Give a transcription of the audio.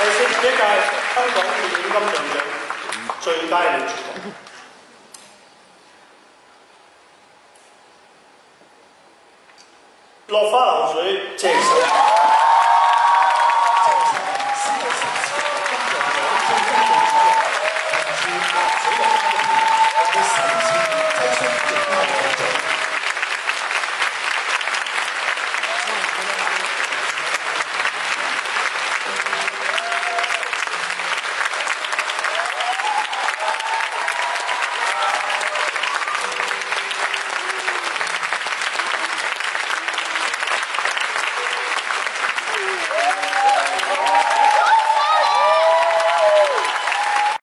第41屆香港電影金像獎最佳女主角。落花流水，鄭秀文。